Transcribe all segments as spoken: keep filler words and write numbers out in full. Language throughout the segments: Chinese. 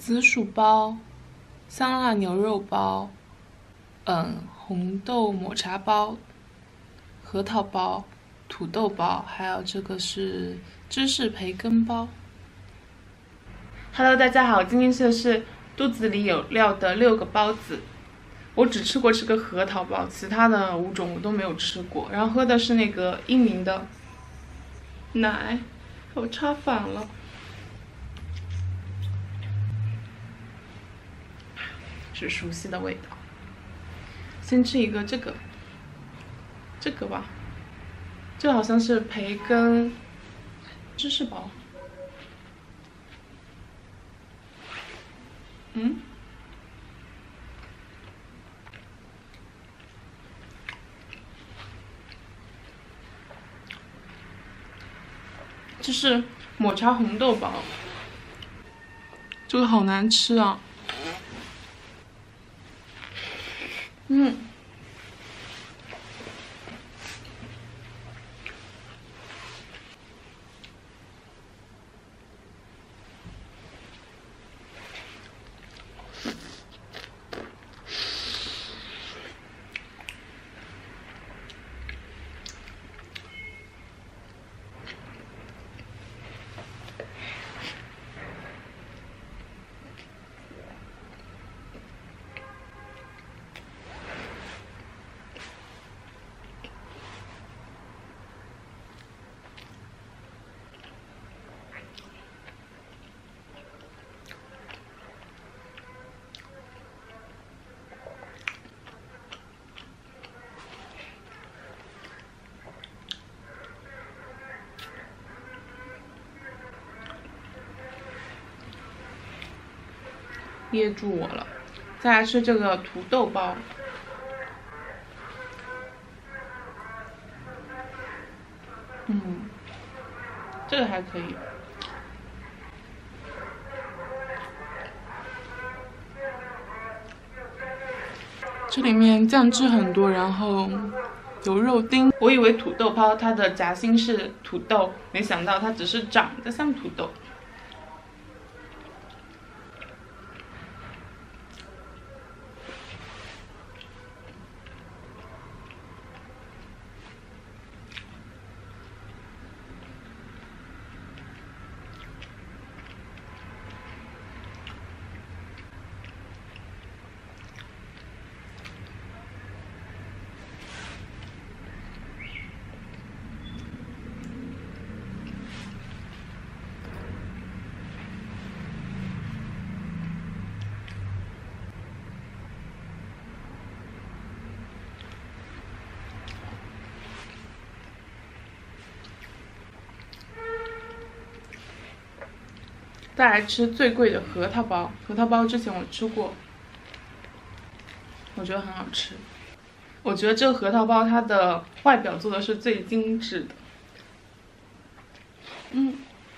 紫薯包、香辣牛肉包、嗯，红豆抹茶包、核桃包、土豆包，还有这个是芝士培根包。Hello， 大家好，今天吃的是肚子里有料的六个包子。我只吃过这个核桃包，其他的五种我都没有吃过。然后喝的是那个英明的奶，我插反了。是熟悉的味道。先吃一个这个，这个吧，这个好像是培根芝士包。嗯，这是抹茶红豆包，这个好难吃啊。嗯，噎住我了。再来吃这个土豆包，嗯，这个还可以。这里面酱汁很多，然后有肉丁。我以为土豆包它的夹心是土豆，没想到它只是长得像土豆。再来吃最贵的核桃包，核桃包之前我吃过，我觉得很好吃。我觉得这个核桃包它的外表做的是最精致的。嗯，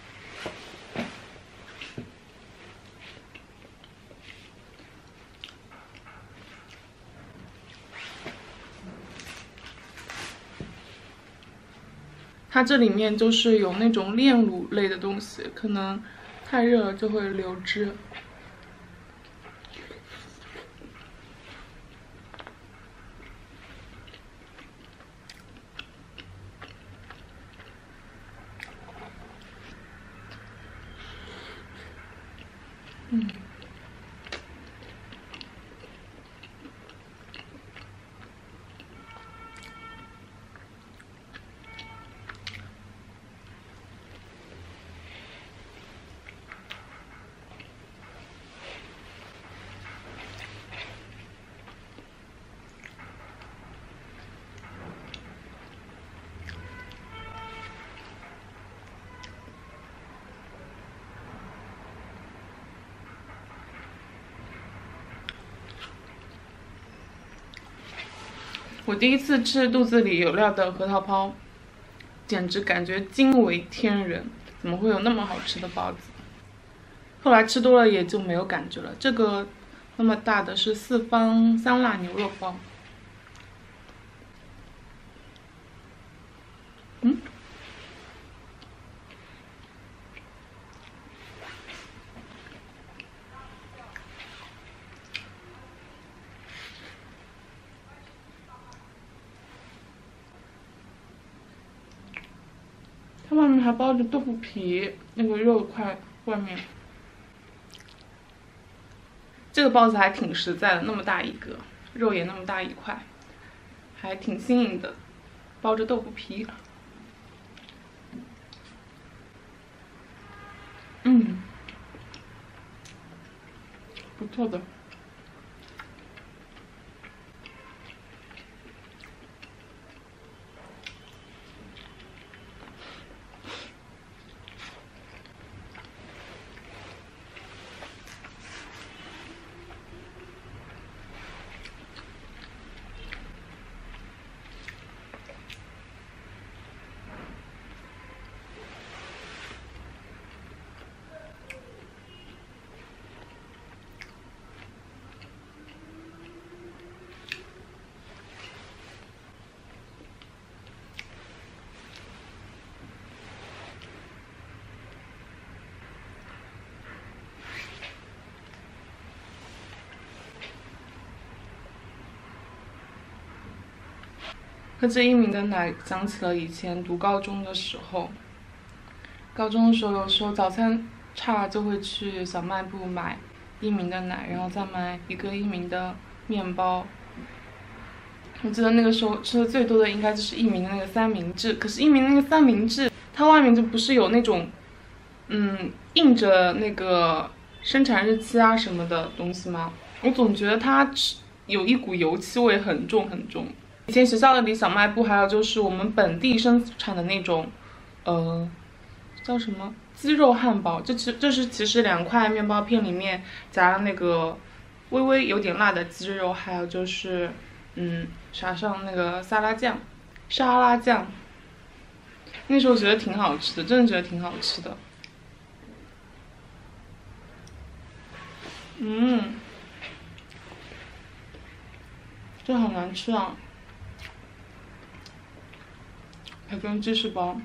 它这里面就是有那种炼乳类的东西，可能太热了就会流汁。嗯。我第一次吃肚子里有料的核桃包，简直感觉惊为天人，怎么会有那么好吃的包子？后来吃多了也就没有感觉了。这个那么大的是四方香辣牛肉包，嗯， 它外面还包着豆腐皮，那个肉块外面。这个包子还挺实在的，那么大一个，肉也那么大一块，还挺新颖的，包着豆腐皮。嗯，不错的。喝这一鸣的奶，想起了以前读高中的时候。高中的时候，有时候早餐差就会去小卖部买一鸣的奶，然后再买一个一鸣的面包。我记得那个时候吃的最多的应该就是一鸣的那个三明治，可是，一鸣的那个三明治，它外面就不是有那种，嗯，印着那个生产日期啊什么的东西吗？我总觉得它吃有一股油漆味，很重很重。以前学校的离小卖部，还有就是我们本地生产的那种，呃，叫什么鸡肉汉堡，这其这是其实两块面包片里面夹了那个微微有点辣的鸡肉，还有就是嗯撒上那个沙拉酱，沙拉酱。那时候觉得挺好吃的，真的觉得挺好吃的。嗯，这好难吃啊！培根芝士包，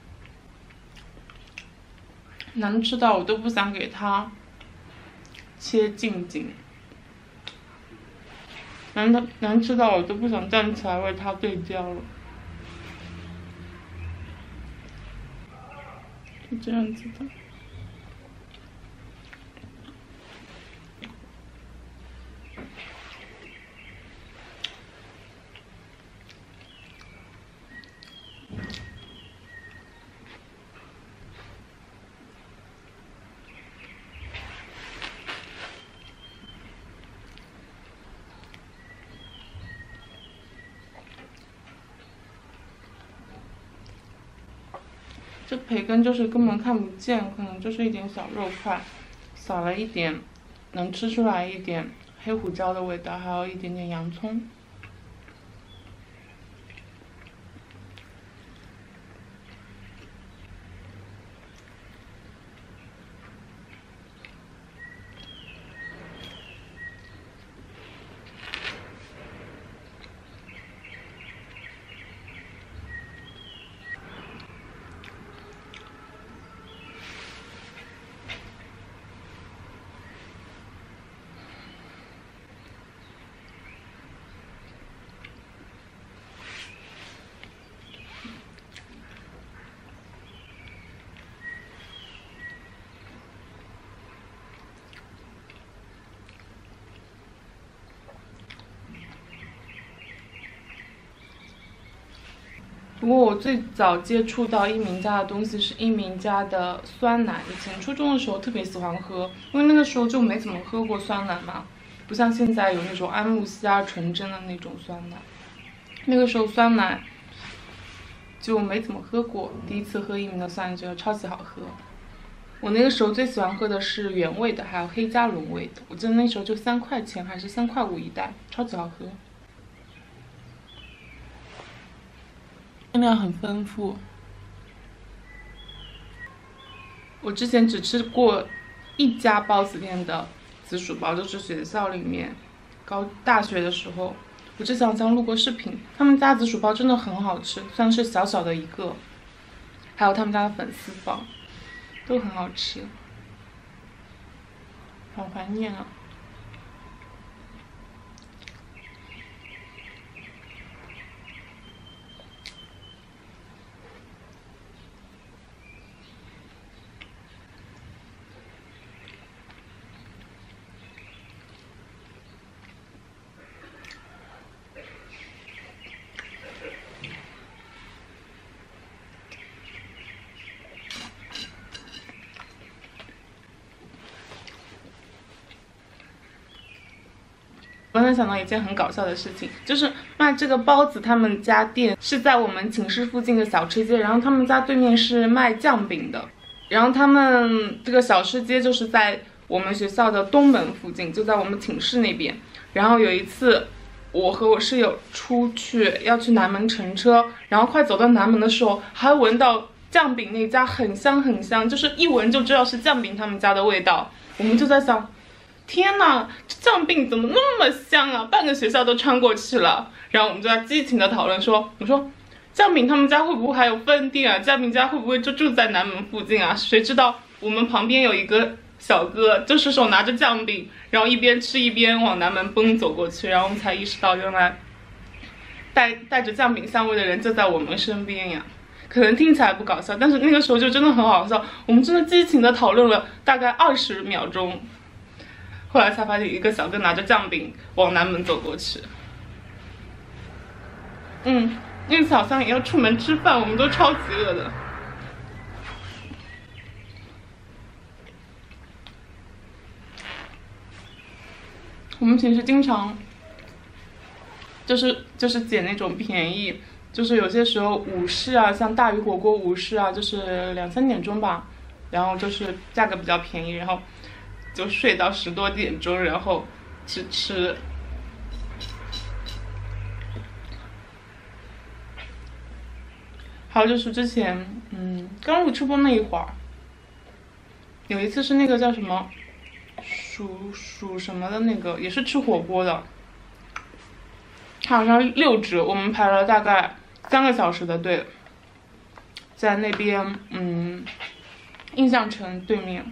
难吃到我都不想给它切近景，难的难吃到我都不想站起来为它对焦了。是这样子的。这培根就是根本看不见，可能就是一点小肉块，撒了一点，能吃出来一点黑胡椒的味道，还有一点点洋葱。不过我最早接触到一鸣家的东西是一鸣家的酸奶，以前初中的时候特别喜欢喝，因为那个时候就没怎么喝过酸奶嘛，不像现在有那种安慕希啊纯真的那种酸奶，那个时候酸奶就没怎么喝过，第一次喝一鸣的酸奶觉得超级好喝。我那个时候最喜欢喝的是原味的，还有黑加仑味的，我记得那时候就三块钱还是三块五一袋，超级好喝。分量很丰富。我之前只吃过一家包子店的紫薯包，就是学校里面高大学的时候，我之前好像录过视频，他们家紫薯包真的很好吃，虽然是小小的一个，还有他们家的粉丝包都很好吃，好怀念啊。 突然想到一件很搞笑的事情，就是卖这个包子他们家店是在我们寝室附近的小吃街，然后他们家对面是卖酱饼的，然后他们这个小吃街就是在我们学校的东门附近，就在我们寝室那边。然后有一次我和我室友出去要去南门乘车，然后快走到南门的时候，还闻到酱饼那家很香很香，就是一闻就知道是酱饼他们家的味道。我们就在想，天哪，这酱饼怎么那么香啊，半个学校都穿过去了。然后我们就在激情的讨论说，我说酱饼他们家会不会还有分店啊，酱饼家会不会就住在南门附近啊？谁知道我们旁边有一个小哥，就是手拿着酱饼，然后一边吃一边往南门奔走过去，然后我们才意识到原来带带着酱饼香味的人就在我们身边呀。可能听起来不搞笑，但是那个时候就真的很好笑，我们真的激情的讨论了大概二十秒钟，后来才发现一个小哥拿着酱饼往南门走过去。嗯，那次好像也要出门吃饭，我们都超级饿的。我们寝室经常就是就是捡那种便宜，就是有些时候午市啊，像大鱼火锅午市啊，就是两三点钟吧，然后就是价格比较便宜，然后就睡到十多点钟，然后去吃。还有就是之前，嗯，刚入吃播那一会儿，有一次是那个叫什么，属属什么的那个，也是吃火锅的，它好像六折，我们排了大概三个小时的队，在那边，嗯，印象城对面。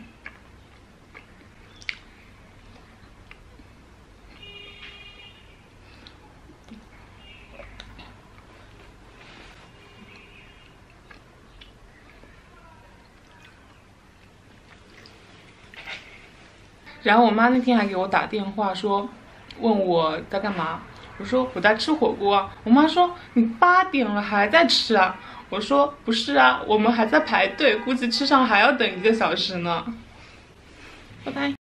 然后我妈那天还给我打电话说，问我在干嘛，我说我在吃火锅啊。我妈说你八点了还在吃啊？我说不是啊，我们还在排队，估计吃上还要等一个小时呢。拜拜。